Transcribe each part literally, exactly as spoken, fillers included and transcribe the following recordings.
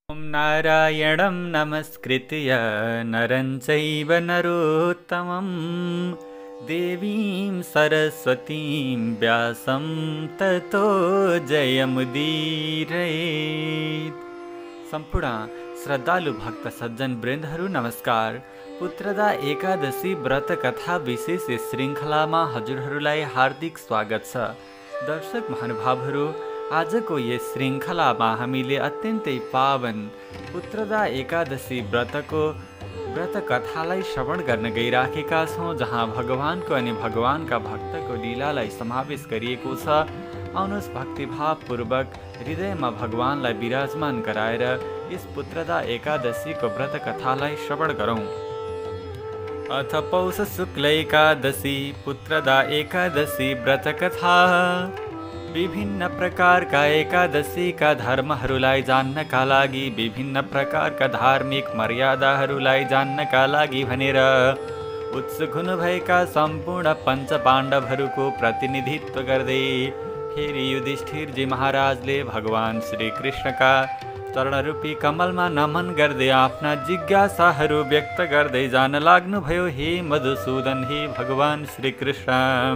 ॐ नारायणं नमस्कृत्य नरं चैव नरोत्तमं देवीं सरस्वतीं व्यासं ततो जयमुदीरयेत्। सम्पूर्ण श्रद्धालु भक्त सज्जन वृन्दहरू नमस्कार। पुत्रदा एकादशी व्रत कथा विशेष श्रृङ्खलामा हजुरहरूलाई हार्दिक स्वागत छ। दर्शक महानुभावहरू, आजको यस श्रृङ्खलामा हामीले अत्यन्तै पावन पुत्रदा एकादशी व्रतको व्रत कथालाई श्रवण गर्न गइराखेका छौँ, जहाँ भगवानको अनि भगवानका भक्तको लीलालाई समावेश गरिएको छ। आउनुहोस् भक्तिभावपूर्वक हृदयमा भगवानलाई विराजमान गराएर यस पुत्रदा एकादशीको व्रत कथालाई श्रवण गरौँ। अथ पौष शुक्ल एकादशी पुत्रदा एकादशी व्रत कथा। विभिन्न प्रकारका एकादशीका धर्महरूलाई जान्नका लागि, विभिन्न प्रकारका धार्मिक मर्यादाहरूलाई जान्नका लागि भनेर उत्सुक हुनुभएका सम्पूर्ण पञ्च पाण्डवहरूको प्रतिनिधित्व गर्दै फेरि युधिष्ठिरजी महाराजले भगवान श्रीकृष्णका चरणरूपी कमलमा नमन गर्दै आफ्ना जिज्ञासाहरू व्यक्त गर्दै जान लाग्नुभयो। हे मधुसूदन, हे भगवान श्रीकृष्ण,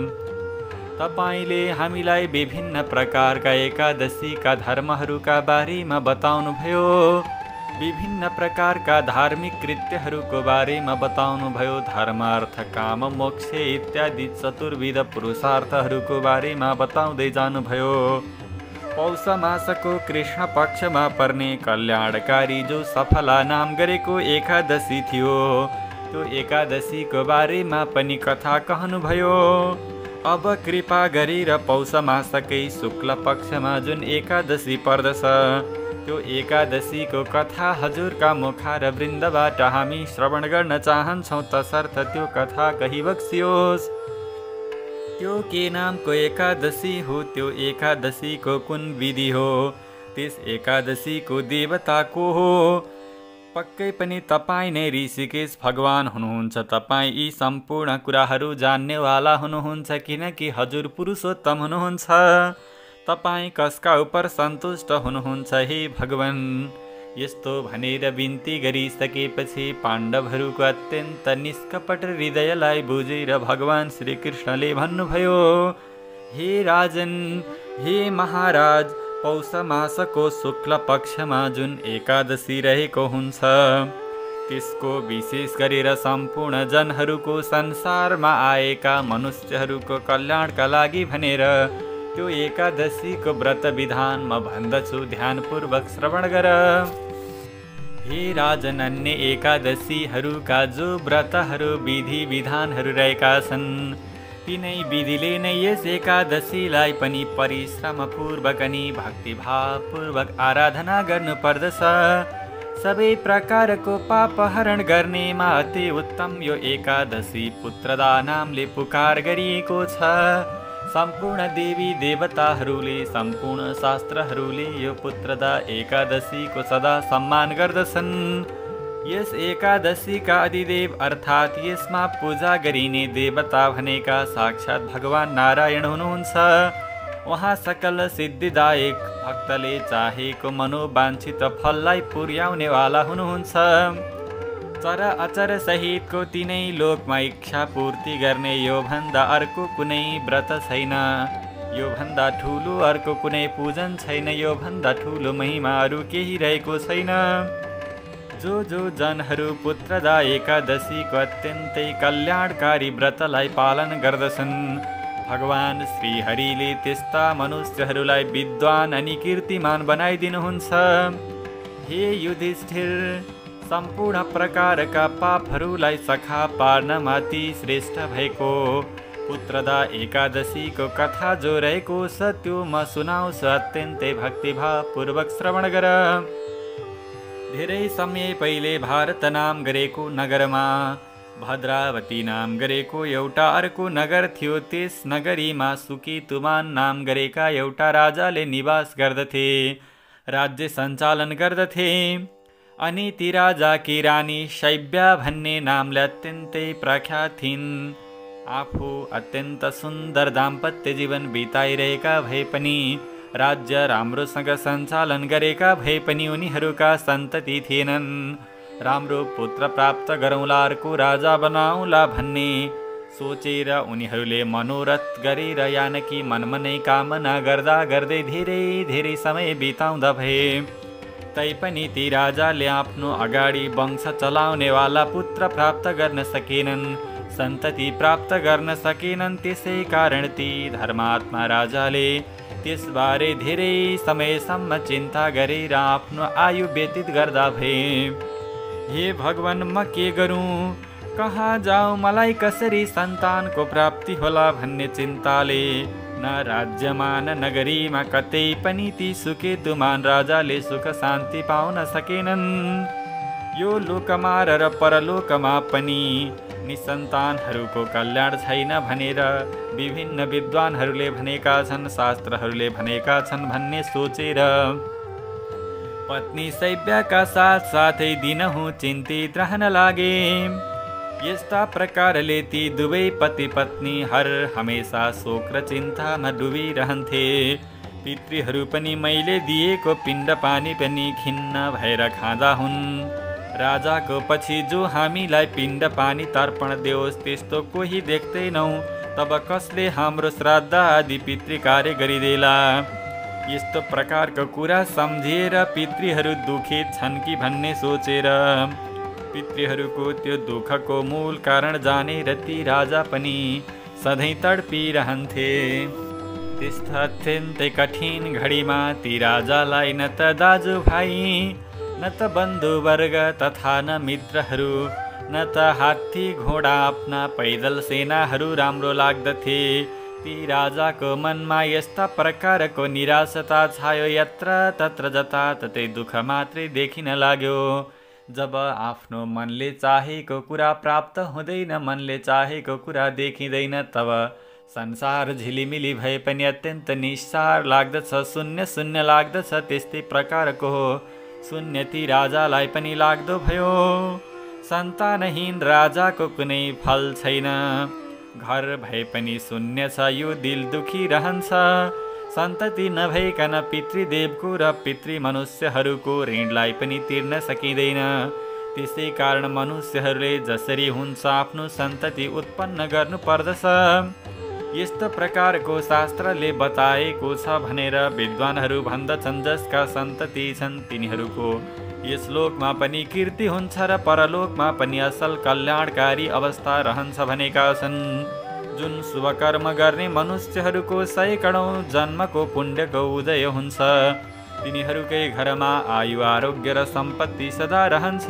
तपाईले हामीलाई विभिन्न प्रकारका एकादशीका धर्महरूका बारेमा बताउनुभयो, विभिन्न प्रकारका धार्मिक कृत्यहरूको बारेमा बताउनुभयो, धर्म अर्थ काम मोक्ष इत्यादि चतुर्विध पुरुषार्थहरूको बारेमा बताउँदै जानुभयो। पौष मासको कृष्ण पक्षमा पर्ने कल्याणकारी जो सफला नाम गरेको एकादशी थियो, त्यो एकादशीको बारेमा पनि कथा कहनुभयो। अब कृपा गरेर पौष मासकै शुक्ल पक्षमा जुन एकादशी पर्दछ, त्यो एकादशीको कथा हजुरका मुखा र वृन्दबाट हामी श्रवण गर्न चाहन्छौँ। तसर्थ त्यो कथा कही बक्सियोस्। त्यो के नामको एकादशी हो, त्यो एकादशीको कुन विधि हो, त्यस एकादशीको देवता को हो? पक्कै पनि तपाईँ नै ऋषिकेश भगवान हुनुहुन्छ। तपाईँ यी सम्पूर्ण कुराहरू जान्नेवाला हुनुहुन्छ, किनकि हजुर पुरुषोत्तम हुनुहुन्छ। तपाईँ कसका उप सन्तुष्ट हुनुहुन्छ हे भगवान? यस्तो भनेर बिन्ती गरिसकेपछि पाण्डवहरूको अत्यन्त निष्कपट हृदयलाई बुझेर भगवान श्रीकृष्णले भन्नुभयो, हे राजन, हे महाराज, पौष मासको शुक्ल पक्षमा जुन एकादशी रहेको हुन्छ, त्यसको विशेष गरेर सम्पूर्ण जनहरूको संसारमा आएका मनुष्यहरूको कल्याणका लागि भनेर त्यो एकादशीको व्रत विधान म भन्दछु, ध्यानपूर्वक श्रवण गर। हे राजन, अन्य एकादशीहरूका जो व्रतहरू विधि विधानहरू रहेका छन्, तिनै विधिले नै यस एकादशीलाई पनि परिश्रमपूर्वक अनि भक्तिभावपूर्वक आराधना गर्नुपर्दछ। सबै प्रकारको पापहरण गर्नेमा अति उत्तम यो एकादशी पुत्रदा नामले पुकार गरिएको छ। सम्पूर्ण देवी देवताहरूले, सम्पूर्ण शास्त्रहरूले यो पुत्रदा एकादशीको सदा सम्मान गर्दछन्। यस एकादशीका अधिदेव अर्थात् यसमा पूजा गरिने देवता भनेका साक्षात् भगवान नारायण हुनुहुन्छ। उहाँ सकल सिद्धिदायक, भक्तले चाहेको मनोवाञ्छित फललाई पुर्याउनेवाला हुनुहुन्छ। चर अचर सहितको तिनै लोकमा इच्छा पूर्ति गर्ने यो भन्दा अर्को कुनै व्रत छैन, यो भन्दा ठुलो अर्को कुनै पूजन छैन, यो भन्दा ठुलो महिमा अरू केही रहेको छैन। जो जो जनहरू पुत्रदा एकादशीको अत्यन्तै कल्याणकारी व्रतलाई पालन गर्दछन्, भगवान श्रीहरिले त्यस्ता मनुष्यहरूलाई विद्वान अनि कीर्तिमान बनाइदिनुहुन्छ। हे युधिष्ठिर, सम्पूर्ण प्रकारका पापहरूलाई सखा पार्नमाथि श्रेष्ठ भएको पुत्रदा एकादशीको कथा जो रहेको छ, त्यो म सुनाउँछु। अत्यन्तै भक्तिभावपूर्वक श्रवण गर। धेरै समय पहिले भारत नाम गरेको नगरमा भद्रावती नाम गरेको एउटा अर्को नगर थियो। त्यस नगरीमा सुकेतुमान नाम गरेका एउटा राजाले निवास गर्दथे, राज्य सञ्चालन गर्दथे। अनि ती राजाकी रानी शैब्या भन्ने नामले अत्यन्तै प्रख्यात थिइन्। आफू अत्यन्त सुन्दर दाम्पत्य जीवन बिताइरहेका भए पनि राज्य राम्रोसँग सञ्चालन गरेका भए पनि उनीहरूका सन्तति थिएनन्। राम्रो पुत्र प्राप्त गरौँला, अर्को राजा बनाउँला भन्ने सोचेर उनीहरूले मनोरथ गरेर यानकी मनमनै कामना गर्दा गर्दै धेरै धेरै समय बिताउँदा भए। तैपनि ती राजाले आफ्नो अगाडि वंश चलाउनेवाला पुत्र प्राप्त गर्न सकेनन्, सन्तति प्राप्त गर्न सकेनन्। त्यसै कारण ती धर्मात्मा राजाले त्यसबारे धेरै समयसम्म चिन्ता गरेर आफ्नो आयु व्यतीत गर्दा भए। हे भगवान, म के गरूँ, कहाँ जाऊँ, मलाई कसरी सन्तानको प्राप्ति होला भन्ने चिन्ताले न राज्यमा न नगरीमा कतै पनि ती सुकेतुमान राजाले सुख शान्ति पाउन सकेनन्। यो लोकमा र परलोकमा पनि निसन्तानहरूको कल्याण छैन भनेर विभिन्न विद्वानहरूले भनेका छन्, शास्त्रहरूले भनेका छन् भन्ने सोचेर पत्नी शैव्यका साथ साथै दिनहुँ चिन्तित रहन लागे। यस्ता प्रकारले ती दुवै पति पत्नी हर हमेशा शोक र चिन्तामा डुबिरहन्थे। पितृहरू पनि मैले दिएको पिण्ड पानी पनि खिन्न भएर खाँदा हुन्। राजाको पछि जो हामीलाई पिण्ड पानी तर्पण देओस् त्यस्तो कोही देख्दैनौँ, तब कसले हाम्रो श्राद्ध आदि पितृकार्य गरिदेला। यस्तो प्रकारको कुरा सम्झिएर पितृहरू दुखित छन् कि भन्ने सोचेर पितृहरूको त्यो दुःखको मूल कारण जानेर ती राजा पनि सधैँ तडपिरहन्थे। त्यस्ता अत्यन्तै कठिन घडीमा ती राजालाई न त दाजुभाइ न त बन्धुवर्ग तथा न मित्रहरू न त हात्ती घोडा आफ्ना पैदल सेनाहरू राम्रो लाग्दथे। ती राजाको मनमा यस्ता प्रकारको निराशता छायो। यत्र तत्र जताततै दुःख मात्रै देखिन लाग्यो। जब आफ्नो मनले चाहेको कुरा प्राप्त हुँदैन, मनले चाहेको कुरा देखिँदैन, तब संसार झिलिमिली भए पनि अत्यन्त निस्सार लाग्दछ, शून्य शून्य लाग्दछ। त्यस्तै प्रकारको शून्य ती राजालाई पनि लाग्दो भयो। सन्तानहीन राजाको कुनै फल छैन, घर भए पनि शून्य छ, यो दिल दुखी रहन्छ। सन्तति नभइकन पितृदेवको र पितृ मनुष्यहरूको ऋणलाई पनि तिर्न सकिँदैन। त्यसै कारण मनुष्यहरूले जसरी हुन्छ आफ्नो सन्तति उत्पन्न गर्नु पर्दछ। यस्तो प्रकारको शास्त्रले बताएको छ भनेर विद्वानहरू भन्दछन्। जसका सन्तति छन् तिनीहरूको यस लोकमा पनि कीर्ति हुन्छ र परलोकमा पनि असल कल्याणकारी अवस्था रहन्छ भनेका छन्। जुन शुभ कर्म गर्ने मनुष्यहरूको सयकडौँ जन्मको पुण्यको उदय हुन्छ, तिनीहरूकै घरमा आयु आरोग्य र सम्पत्ति सदा रहन्छ।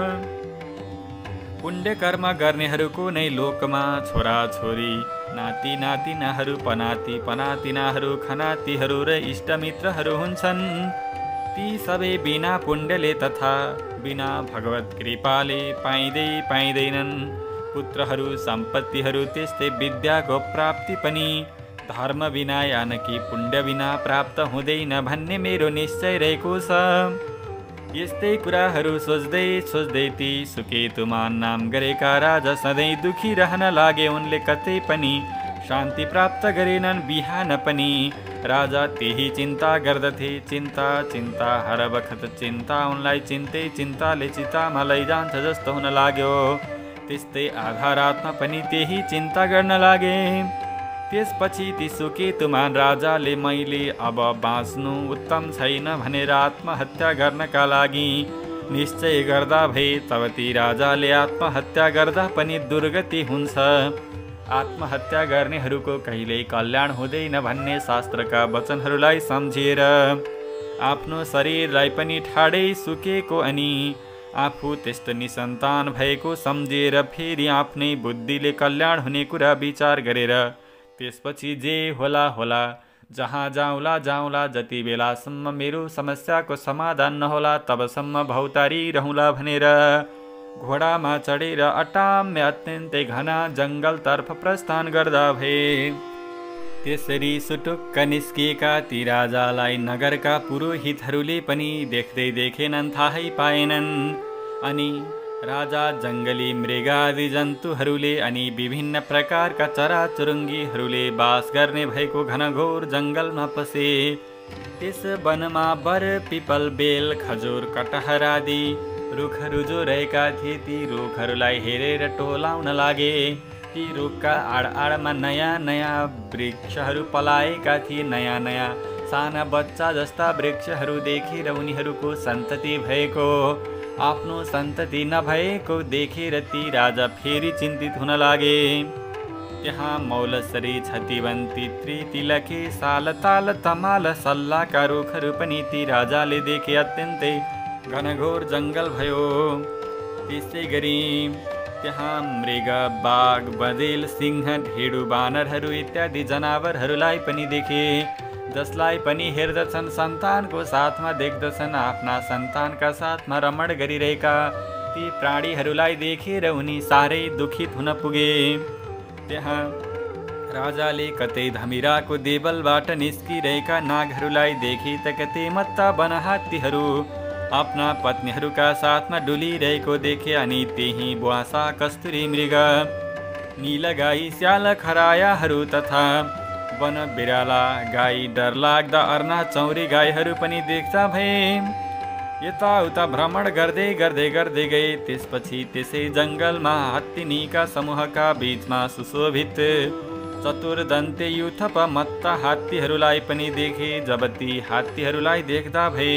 पुण्य कर्म गर्नेहरूको नै लोकमा छोरा छोरी, नाति नातिनाहरू, पनाति पनातिनाहरू, खनातीहरू र इष्टमित्रहरू हुन्छन्। ती सबै बिना पुण्यले तथा बिना भगवत कृपाले पाइँदै पाइँदैनन्। पुत्रहरू, सम्पत्तिहरू, त्यस्तै विद्याको प्राप्ति पनि धर्म बिना यानकि पुण्य बिना प्राप्त हुँदैन भन्ने मेरो निश्चय रहेको छ। यस्तै कुराहरू सोच्दै सोच्दै ती सुकेतुमान नाम गरेका राजा सधैँ दुखी रहन लागे। उनले कतै पनि शान्ति प्राप्त गरेनन्। बिहान पनि राजा त्यही चिन्ता गर्दथे। चिन्ता चिन्ता हर बखत चिन्ता उनलाई चिन्तै चिन्ताले चितामा लैजान्छ जस्तो हुन लाग्यो। त्यस्तै आधा रातमा पनि त्यही चिन्ता गर्न लागे। त्यसपछि ती सुकेतुमान राजाले मैले अब बाँच्नु उत्तम छैन भनेर आत्महत्या गर्नका लागि निश्चय गर्दा भए। तब ती राजाले आत्महत्या गर्दा पनि दुर्गति हुन्छ। आत्महत्या गर्नेहरूको कहिल्यै कल्याण हुँदैन भन्ने शास्त्रका वचनहरूलाई सम्झिएर आफ्नो शरीरलाई पनि ठाडै सुकेको अनि आफू त्यस्तो निसन्तान भएको सम्झिएर फेरि आफ्नै बुद्धिले कल्याण हुने कुरा विचार गरेर त्यसपछि जे होला होला, जहाँ जाउँला जाउँला, जति बेलासम्म मेरो समस्याको समाधान नहोला तबसम्म भौतारी रहँला भनेर घोडामा चढेर अटाम्य अत्यन्तै घना जङ्गलतर्फ प्रस्थान गर्दा भए। त्यसरी सुटुक्क निस्किएका ती राजालाई नगरका पुरोहितहरूले पनि देख्दै देखेनन्, थाहै पाएनन्। अनि राजा जङ्गली मृगादि जन्तुहरूले अनि विभिन्न प्रकारका चराचुरुङ्गीहरूले बास गर्ने भएको घनघोर जङ्गलमा पसे। त्यस वनमा बर पिपल बेल खजुर कटहर आदि रुखहरू जो रहेका थिए ती रुखहरूलाई हेरेर टोलाउन लागे। ती रुखका आडआडमा नयाँ नयाँ वृक्षहरू पलाएका थिए। नयाँ नयाँ साना बच्चा जस्ता वृक्षहरू देखेर उनीहरूको सन्तति भएको आफ्नो सन्तति नभएको देखेर ती राजा फेरि चिन्तित हुन लागे। त्यहाँ मौलसरी छतिवन्ती त्रितिलके सालताल तमाल सल्लाका रुखहरू पनि ती राजाले देखे। अत्यन्तै घनघोर जङ्गल भयो। त्यसै गरी त्यहाँ मृग बाघ बँदेल सिंह ढेडु बानरहरू इत्यादि जनावरहरूलाई पनि देखे, जसलाई पनि हेर्दछन् सन्तानको साथमा देख्दछन् आफ्ना सन्तानका साथमा रमण गरिरहेका ती प्राणीहरूलाई देखेर उनी साह्रै दुखित हुन पुगे। त्यहाँ राजाले कतै धमिराको देवलबाट निस्किरहेका नागहरूलाई देखे त कतै मत्ता वनहात्तीहरू आफ्ना पत्नीहरूका साथमा डुलिरहेको देखे। अनि त्यही बुवासा कस्तुरी मृग नीलगाई स्याल खरायाहरू तथा वन बिराला गाई डरलाग्दा अर्ना चौरी गाईहरू पनि देख्दा भए यताउता भ्रमण गर्दै गर्दै गर्दै गए। त्यसपछि त्यसै जङ्गलमा हात्तीनीका समूहका बीचमा सुशोभित चतुर्दन्ते युथप मत्ता हात्तीहरूलाई पनि देखे। जब ती हात्तीहरूलाई देख्दा भए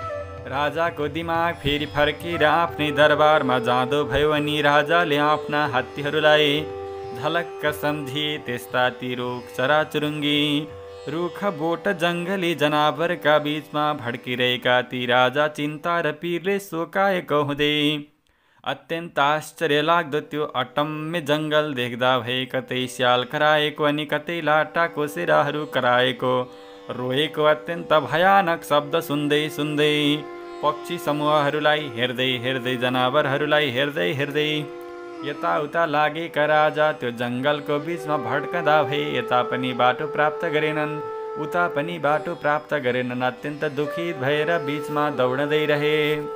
राजाको दिमाग फेरि फर्केर आफ्नै दरबारमा जाँदो भयो। अनि राजाले आफ्ना हात्तीहरूलाई झलक्क सम्झिए। त्यस्ता ती रुख चराचुरुङ्गी रुख बोट जङ्गली जनावरका बीचमा भड्किरहेका ती राजा चिन्ता र पीरले शोकाएको हुँदै अत्यन्त आश्चर्य लाग्दो त्यो अटम्य जङ्गल देख्दा भए कतै स्याल कराएको अनि कतै लाटा कोसेराहरू कराएको रोएको अत्यन्त भयानक शब्द सुन्दै सुन्दै पक्षी समूहहरूलाई हेर्दै हेर्दै जनावरहरूलाई हेर्दै हेर्दै यताउता लागेका राजा त्यो जङ्गलको बीचमा भड्कँदा भए यता पनि बाटो प्राप्त गरेनन् उता पनि बाटो प्राप्त गरेनन्। अत्यन्त दुखित भएर बीचमा दौडँदै रहे।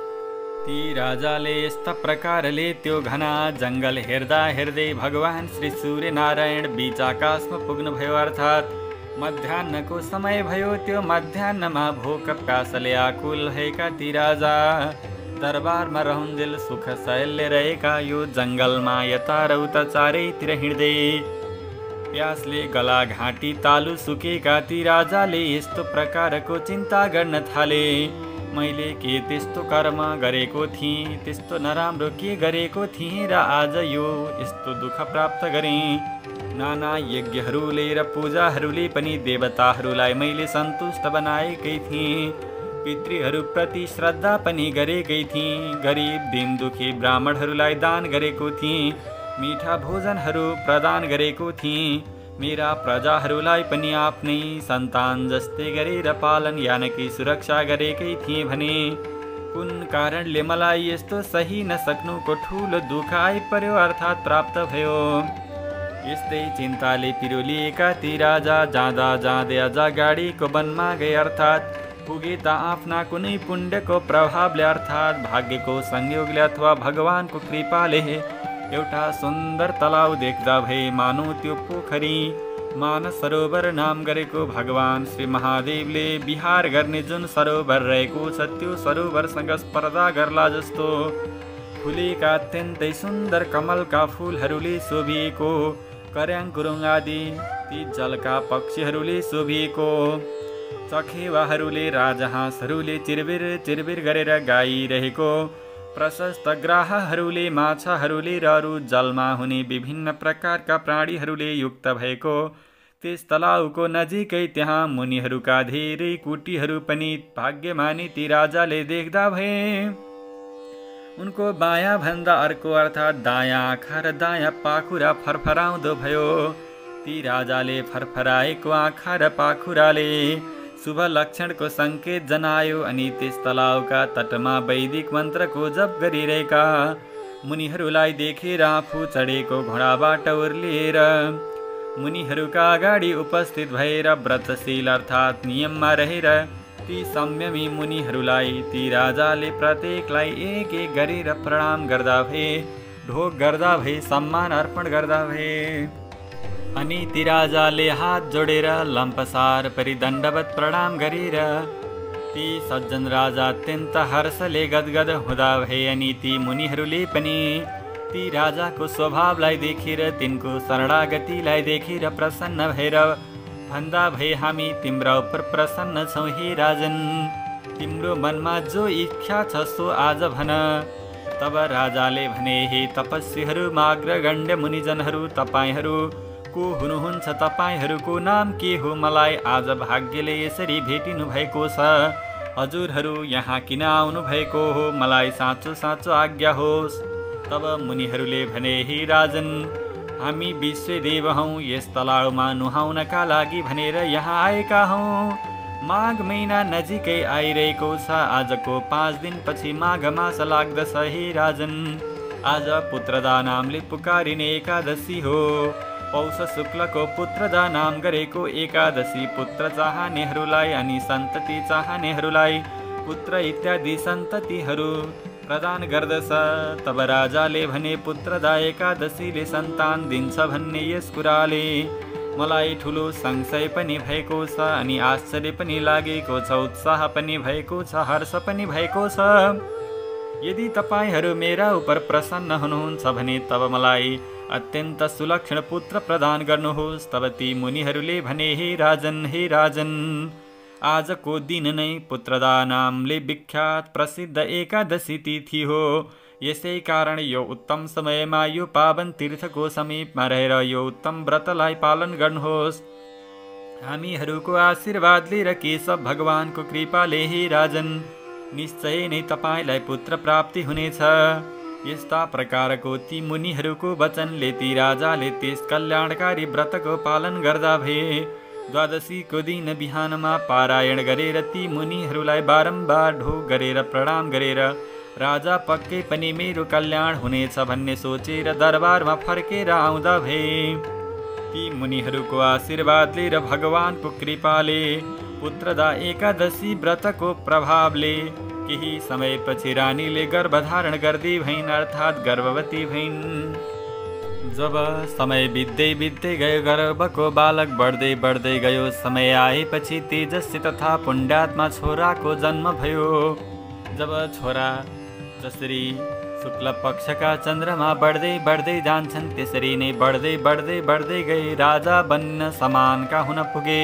ती राजाले यस्ता प्रकारले त्यो घना जङ्गल हेर्दा हेर्दै भगवान श्री सूर्यनारायण बीच आकाशमा पुग्नुभयो। अर्थात् मध्याह्नको समय भयो। त्यो मध्याह्नमा भोक प्यासले आकुल भएका ती राजा दरबारमा रहन्जेल सुख शैल्य रहेका यो जङ्गलमा यता र उता चारैतिर हिँड्दै प्यासले गला घाँटी तालु सुकेका ती राजाले यस्तो प्रकारको चिन्ता गर्न थाले। मैले के त्यस्तो कर्म गरेको थिएँ, त्यस्तो नराम्रो के गरेको थिएँ र आज यो यस्तो दुःख प्राप्त गरेँ। नाना यज्ञहरूले र पूजाहरूले पनि देवताहरूलाई मैले सन्तुष्ट बनाएकै थिएँ। पितृहरूप्रति श्रद्धा पनि गरेकै थिएँ। गरिब दीन दुखी ब्राह्मणहरूलाई दान गरेको थिएँ। मिठा भोजनहरू प्रदान गरेको थिएँ। मेरा प्रजाहरूलाई पनि आफ्नै सन्तान जस्तै गरेर पालन यानकी सुरक्षा गरेकै थिएँ भने कुन कारणले मलाई यस्तो सही नसक्नुको ठुलो दुःख आइपर्यो अर्थात् प्राप्त भयो। यस्तै चिन्ताले पिरोलिएका ती राजा जाँदा जाँदै अझ गाडीको वनमा गए। अर्थात् पुगे त आफ्ना कुनै पुण्यको प्रभावले अर्थात् भाग्यको संयोगले अथवा भगवानको कृपाले एउटा सुन्दर तलाउ देख्दा भए मानौ त्यो पोखरी मानस सरोवर नाम गरेको भगवान श्री महादेवले विहार गर्ने जुन सरोवर रहेको छ त्यो सरोवरसँग स्पर्धा गर्ला जस्तो फुलेका अत्यन्तै सुन्दर कमलका फुलहरूले शोभिएको कर्याङ गुरुङ आदि ती जलका पक्षीहरूले शोभिएको चखेवाहरूले राजहाँसहरूले चिरबिर चिरबिर गरेर गाइरहेको प्रशस्त ग्राहहरूले माछाहरूले र अरू जलमा हुने विभिन्न प्रकारका प्राणीहरूले युक्त भएको त्यस तलाउको नजिकै त्यहाँ मुनिहरूका धेरै कुटीहरू पनि भाग्यमानी ती राजाले देख्दा भए उनको बायाँ भन्दा अर्को अर्थात् दायाँ आँखा र दायाँ पाखुरा फरफराउँदो भयो। ती राजाले फरफराएको आँखा र पाखुराले शुभ लक्षणको सङ्केत जनायो। अनि त्यस तलाउका तटमा वैदिक मन्त्रको जप गरिरहेका मुनिहरूलाई देखेर आफू चढेको घोडाबाट उर्लिएर मुनिहरूका अगाडि उपस्थित भएर व्रतशील अर्थात् नियममा रहेर ती संयमी मुनिहरूलाई ती राजाले प्रत्येकलाई एक एक गरेर प्रणाम गर्दा भए ढोक गर्दा भए सम्मान अर्पण गर्दा भए। अनि ती राजाले हात जोडेर लम्पसार परि दण्डवत प्रणाम गरेर ती सज्जन राजा अत्यन्त हर्षले गदगद हुँदा भए। अनि ती मुनिहरूले पनि ती राजाको स्वभावलाई देखेर तिनको शरणागतिलाई देखेर प्रसन्न भएर भन्दा भए हामी तिम्रा उपर प्रसन्न छौँ हे राजन, तिम्रो मनमा जो इच्छा छ सो आज भन। तब राजाले भने हे तपस्वीहरू माग्रगण्य मुनिजनहरू, तपाईँहरू को हुनुहुन्छ, तपाईँहरूको नाम के हो, मलाई आज भाग्यले यसरी भेटिनु भएको छ, हजुरहरू यहाँ किन आउनु भएको हो, मलाई साँचो साँचो आज्ञा होस्। तब मुनिहरूले भने हे राजन, हामी विश्वदेव हौँ, यस तलाउमा नुहाउनका लागि भनेर यहाँ आएका हौँ। माघ महिना नजिकै आइरहेको छ, आजको पाँच दिनपछि माघ मास लाग्दछ हे राजन। आज पुत्रदा नामले पुकारिने एकादशी हो, पौष शुक्लको पुत्रदा नाम गरेको एकादशी पुत्र चाहनेहरूलाई अनि सन्तति चाहनेहरूलाई पुत्र इत्यादि सन्ततिहरू प्रदान गर्दछ। तब राजाले भने पुत्रदा एकादशीले सन्तान दिन्छ भन्ने यस कुराले मलाई ठुलो संशय पनि भएको छ अनि आश्चर्य पनि लागेको छ, उत्साह पनि भएको छ, हर्ष पनि भएको छ। यदि तपाईहरू मेरा उपर प्रसन्न हुनुहुन्छ भने तब मलाई अत्यन्त सुलक्षण पुत्र प्रदान गर्नुहोस्। तब ती मुनिहरूले भने हे राजन, हे राजन, आजको दिन नै पुत्रदा नामले विख्यात प्रसिद्ध एकादशी तिथि हो, यसै कारण यो उत्तम समयमा यो पावन तीर्थको समीपमा रहेर यो उत्तम व्रतलाई पालन गर्नुहोस्। हामीहरूको आशीर्वादले र केशव भगवानको कृपाले हे राजन निश्चय नै तपाईँलाई पुत्र प्राप्ति हुनेछ। यस्ता प्रकारको ती मुनिहरूको वचनले ती राजाले त्यस कल्याणकारी व्रतको पालन गर्दा भए। द्वादशीको दिन बिहानमा पारायण गरेर ती मुनिहरूलाई बारम्बार ढोग गरेर प्रणाम गरेर राजा पक्कै पनि मेरो कल्याण हुनेछ भन्ने सोचेर दरबारमा फर्केर आउँदा भए। ती मुनिहरूको आशीर्वादले र भगवानको कृपाले पुत्रदा एकादशी व्रतको प्रभावले केही समयपछि रानीले गर्भधारण गर्दै भइन्, अर्थात् गर्भवती भइन्। जब समय बित्दै बित्दै गयो, गर्भको बालक बढ्दै बढ्दै गयो। समय आएपछि तेजस्वी तथा पुण्यात्मा छोराको जन्म भयो। जब छोरा जसरी शुक्ल पक्षका चन्द्रमा बढ्दै बढ्दै जान्छन् त्यसरी नै बढ्दै बढ्दै बढ्दै गए, राजा बन्न समानका हुन पुगे।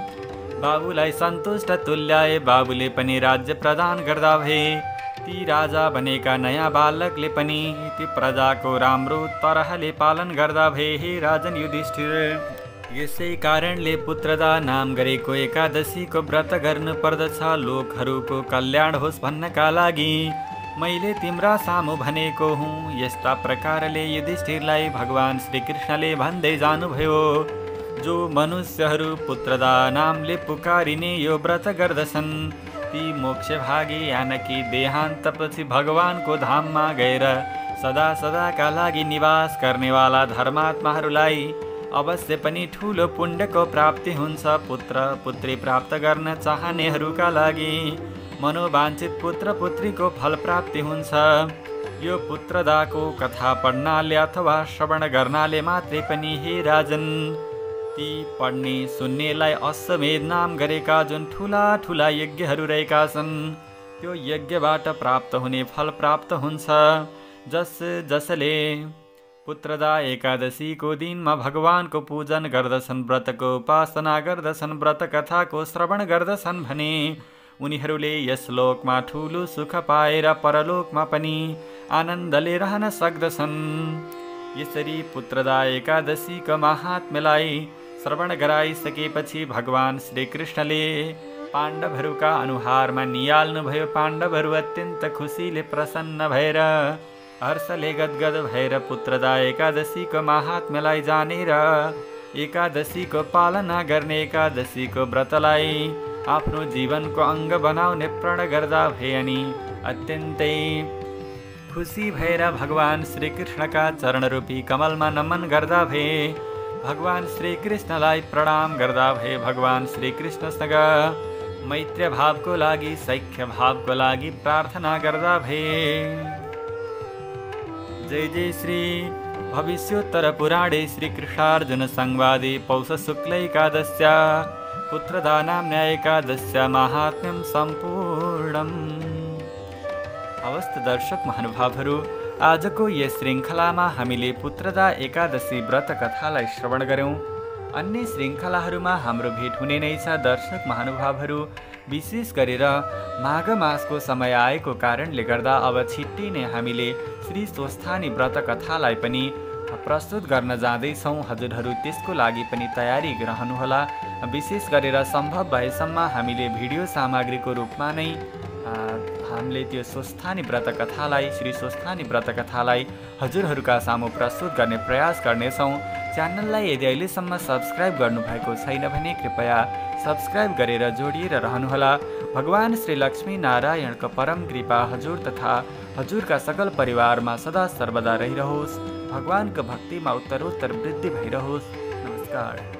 बाबुलाई सन्तुष्ट तुल्याए, बाबुले पनि राज्य प्रदान गर्दा भए। ती राजा बनेका नयाँ बालकले पनि ती प्रजाको राम्रो तरहले पालन गर्दा भए। हे राजन युधिष्ठिर, यसै कारणले पुत्रदा नाम गरेको एकादशीको व्रत गर्नु पर्दछ, लोकहरूको कल्याण होस् भन्नका लागि मैले तिम्रा सामु भनेको हुँ। यस्ता प्रकारले युधिष्ठिरलाई भगवान श्रीकृष्णले भन्दै जानुभयो, जो मनुष्यहरू पुत्रदा नामले पुकारिने यो व्रत गर्दछन् ती मोक्षभागी यानकी देहान्तपछि भगवानको धाममा गएर सदा सदाका लागि निवास गर्नेवाला धर्मात्माहरूलाई अवश्य पनि ठुलो पुण्यको प्राप्ति हुन्छ। पुत्र पुत्री प्राप्त गर्न चाहनेहरूका लागि मनोवाञ्छित पुत्र पुत्रीको फल प्राप्ति हुन्छ। यो पुत्रदाको कथा पढ्नाले अथवा श्रवण गर्नाले मात्रै पनि हे राजन, ती पढ्ने सुन्नेलाई अश्वमेध नाम गरेका जुन ठुला ठुला यज्ञहरू रहेका छन् त्यो यज्ञबाट प्राप्त हुने फल प्राप्त हुन्छ। जस जसले पुत्रदा एकादशीको दिनमा भगवानको पूजन गर्दछन्, व्रतको उपासना गर्दछन्, व्रत कथाको श्रवण गर्दछन् भने उनीहरूले यस लोकमा ठुलो सुख पाएर परलोकमा पनि आनन्दले रहन सक्दछन्। यसरी पुत्रदा एकादशीको महात्म्यलाई श्रवण गराइसकेपछि भगवान श्रीकृष्णले पाण्डवहरूका अनुहारमा निहाल्नुभयो। पाण्डवहरू अत्यन्त खुसीले प्रसन्न भएर हर्षले गदगद भएर पुत्रदा एकादशीको महात्म्यलाई जानेर एकादशीको पालना गर्ने, एकादशीको व्रतलाई आफ्नो जीवनको अङ्ग बनाउने प्रण गर्दा भए अनि अत्यन्तै खुसी भएर भगवान श्रीकृष्णका चरणरूपी कमलमा नमन गर्दा भए। भगवान श्रीकृष्णलाई प्रणाम गर्दा भए भगवान श्रीकृष्णसँग मैत्री भावको लागि, सख्य भावको लागि प्रार्थना गर्दा भए। जय जय श्री भविष्योत्तरपुराणे श्रीकृष्णार्जुनसंवादे पौषशुक्लैकादश्या पुत्रदानाम्ना एकादश्या माहात्म्यं सम्पूर्णम्। अवस्थ दर्शक महानुभावहरू, आजको यस श्रृङ्खलामा हामीले पुत्रदा एकादशी व्रत कथालाई श्रवण गऱ्यौँ। अन्य श्रृङ्खलाहरूमा हाम्रो भेट हुने नै छ। दर्शक महानुभावहरू, विशेष गरेर माघ मासको समय आएको कारणले गर्दा अब छिट्टै नै हामीले श्री स्वस्थानी व्रत कथालाई पनि प्रस्तुत गर्न जाँदैछौँ। हजुरहरू त्यसको लागि पनि तयारी रहनुहोला। विशेष गरेर सम्भव भएसम्म हामीले भिडियो सामग्रीको रूपमा नै हामीले त्यो स्वस्थानी व्रत कथालाई श्री स्वस्थानी व्रत कथालाई हजुरहरूका सामु प्रस्तुत गर्ने प्रयास गर्नेछौँ। च्यानललाई यदि अहिलेसम्म सब्सक्राइब गर्नुभएको छैन भने कृपया सब्सक्राइब गरेर जोडिएर रहनुहोला। भगवान श्री लक्ष्मी नारायणको परम कृपा हजुर तथा हजुरका सकल परिवारमा सदा सर्वदा रहिरहोस्। भगवानको भक्तिमा उत्तरोत्तर वृद्धि भइरहोस्। नमस्कार।